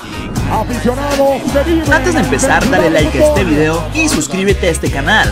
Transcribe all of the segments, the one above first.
Aficionados se viven. Antes de empezar, dale like a este video y suscríbete a este canal.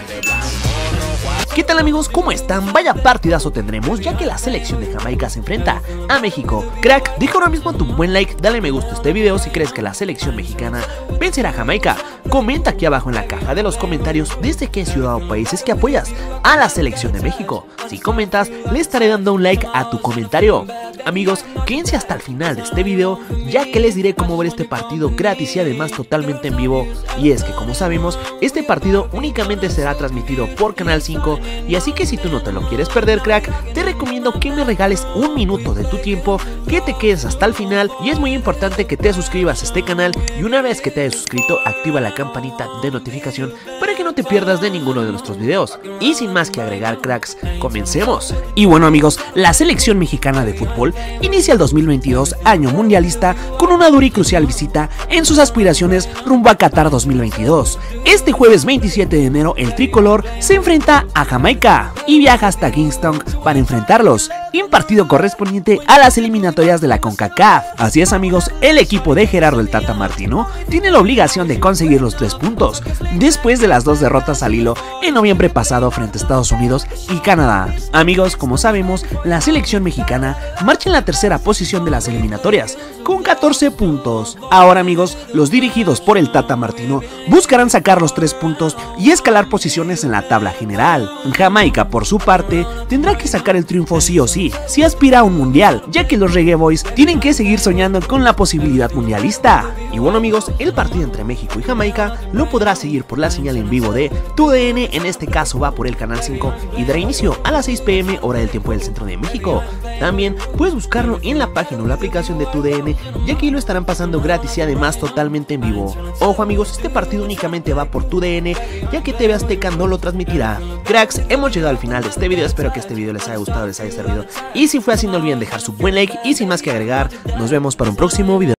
¿Qué tal amigos? ¿Cómo están? Vaya partidazo tendremos, ya que la selección de Jamaica se enfrenta a México. Crack, deja ahora mismo tu buen like, dale me gusta a este video si crees que la selección mexicana vencerá a Jamaica. Comenta aquí abajo en la caja de los comentarios desde qué ciudad o país es que apoyas a la selección de México. Si comentas, le estaré dando un like a tu comentario. Amigos, quédense hasta el final de este video, ya que les diré cómo ver este partido gratis y además totalmente en vivo. Y es que como sabemos, este partido únicamente será transmitido por Canal 5, y así que si tú no te lo quieres perder, crack, te recomiendo que me regales un minuto de tu tiempo, que te quedes hasta el final, y es muy importante que te suscribas a este canal, y una vez que te hayas suscrito, activa la campanita de notificación para que no te pierdas de ninguno de nuestros videos. Y sin más que agregar, cracks, comencemos. Y bueno amigos, la selección mexicana de fútbol inicia el 2022, año mundialista, con una dura y crucial visita en sus aspiraciones rumbo a Qatar 2022. Este jueves 27 de enero el tricolor se enfrenta a Jamaica y viaja hasta Kingston para enfrentarlos en partido correspondiente a las eliminatorias de la CONCACAF. Así es amigos, el equipo de Gerardo el Tata Martino tiene la obligación de conseguir los 3 puntos, después de las 2 derrotas al hilo en noviembre pasado frente a Estados Unidos y Canadá. Amigos, como sabemos, la selección mexicana marcha en la tercera posición de las eliminatorias, con 14 puntos. Ahora amigos, los dirigidos por el Tata Martino buscarán sacar los 3 puntos y escalar posiciones en la tabla general. Jamaica, por su parte, tendrá que sacar el triunfo sí o sí, si aspira a un mundial, ya que los Reggae Boys tienen que seguir soñando con la posibilidad mundialista. Y bueno amigos, el partido entre México y Jamaica lo podrás seguir por la señal en vivo de TUDN, en este caso va por el canal 5 y dará inicio a las 6 p.m. hora del tiempo del centro de México. También puedes buscarlo en la página o la aplicación de TUDN, ya que lo estarán pasando gratis y además totalmente en vivo. Ojo amigos, este partido únicamente va por TUDN, ya que TV Azteca no lo transmitirá. Cracks, hemos llegado al final de este video, espero que este video les haya gustado, les haya servido, y si fue así no olviden dejar su buen like, y sin más que agregar, nos vemos para un próximo video.